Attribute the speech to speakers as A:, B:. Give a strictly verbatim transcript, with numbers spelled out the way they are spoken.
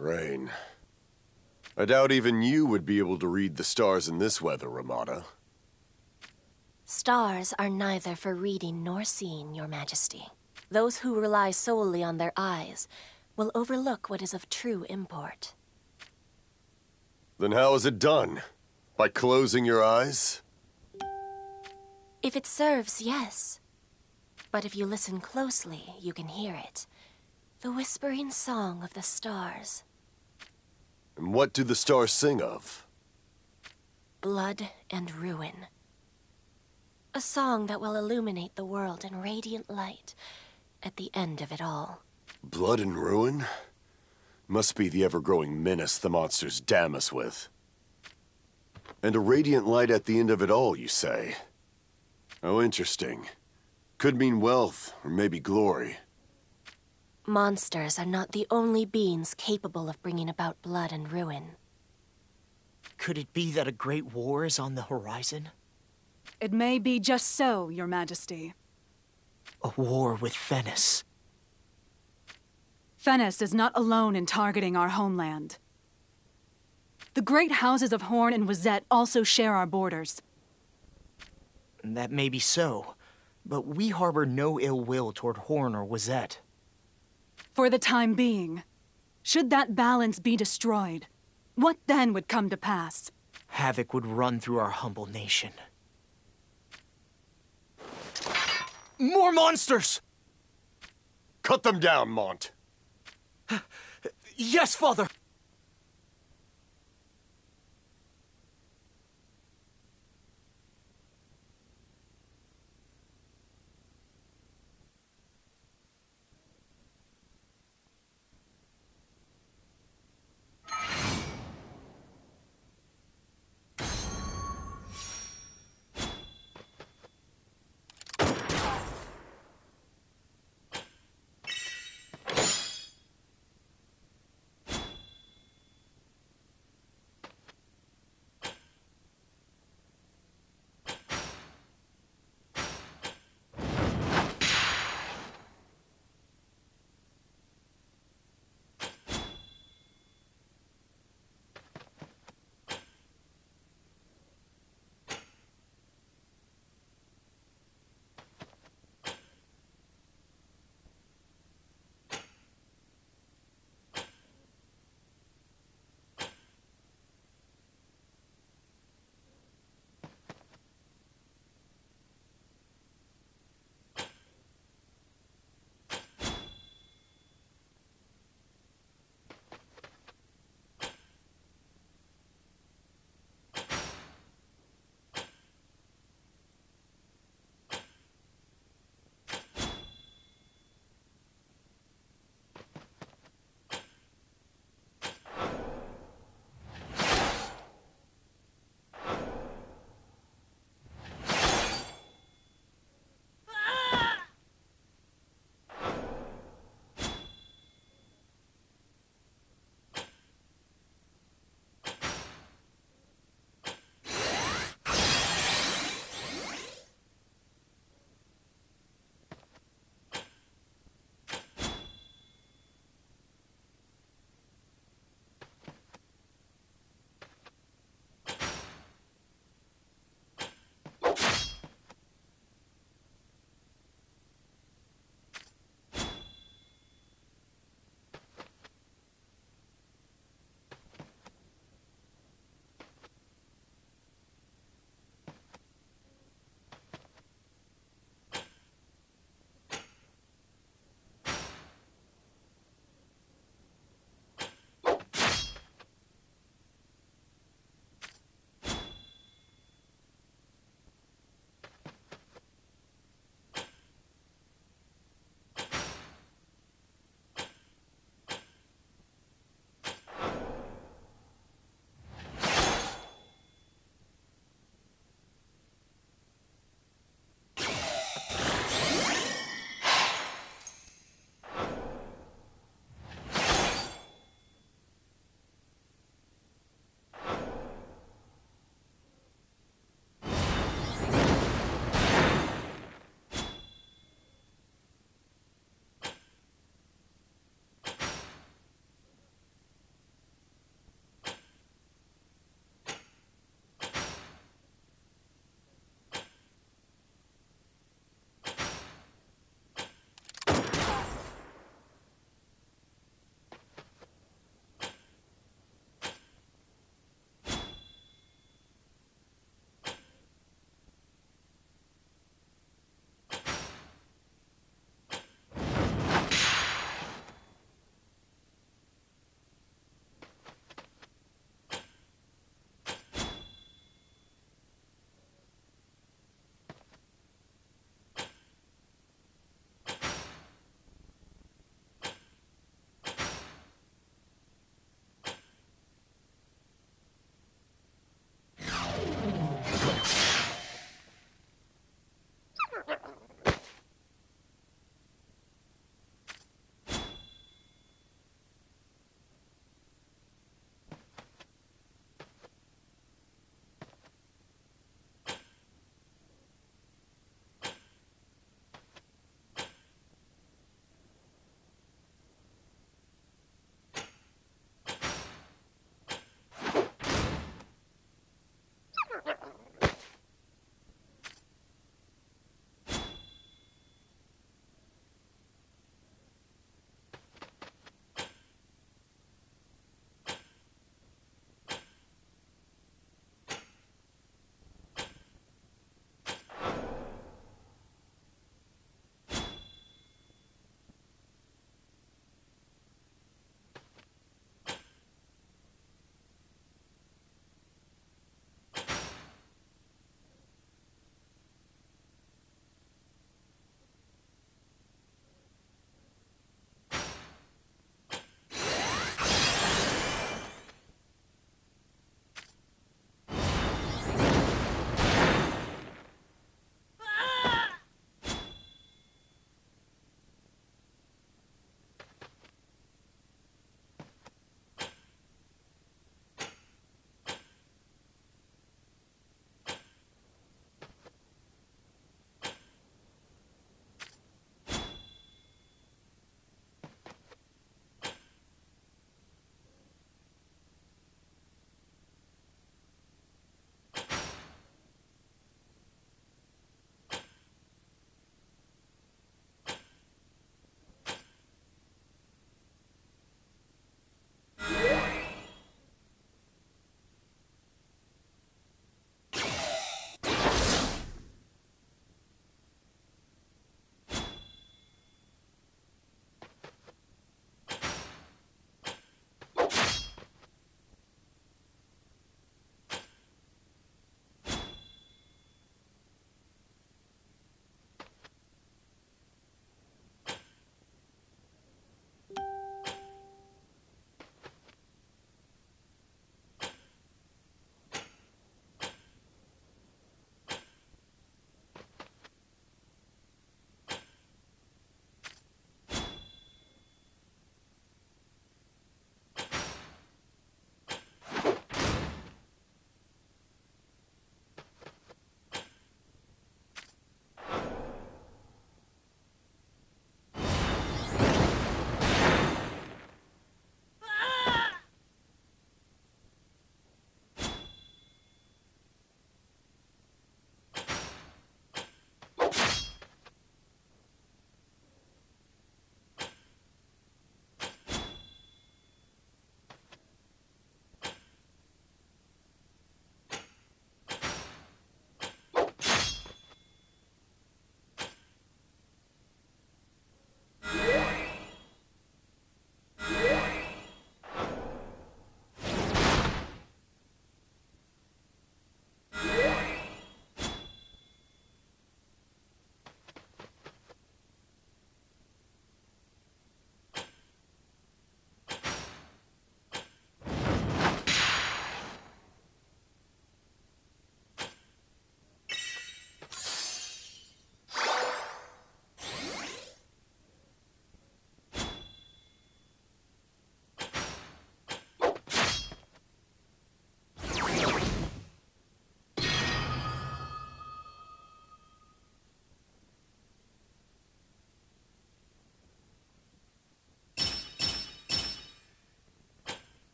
A: Rain. I doubt even you would be able to read the stars in this weather, Ramada.
B: Stars are neither for reading nor seeing, Your Majesty. Those who rely solely on their eyes will overlook what is of true import.
A: Then how is it done? By closing your eyes?
B: If it serves, yes. But if you listen closely, you can hear it. The whispering song of the stars.
A: And what do the stars sing of?
B: Blood and ruin. A song that will illuminate the world in radiant light at the end of it all.
A: Blood and ruin? Must be the ever-growing menace the monsters damn us with. And a radiant light at the end of it all, you say? Oh, interesting. Could mean wealth, or maybe glory.
B: Monsters are not the only beings capable of bringing about blood and ruin.
C: Could it be that a great war is on the horizon?
D: It may be just so, Your Majesty.
C: A war with Venice.
D: Venice is not alone in targeting our homeland. The great houses of Horn and Wizette also share our borders.
C: That may be so, but we harbor no ill will toward Horn or Wizette.
D: For the time being, should that balance be destroyed, what then would come to pass?
C: Havoc would run through our humble nation. More monsters!
A: Cut them down, Mont.
C: Yes, Father!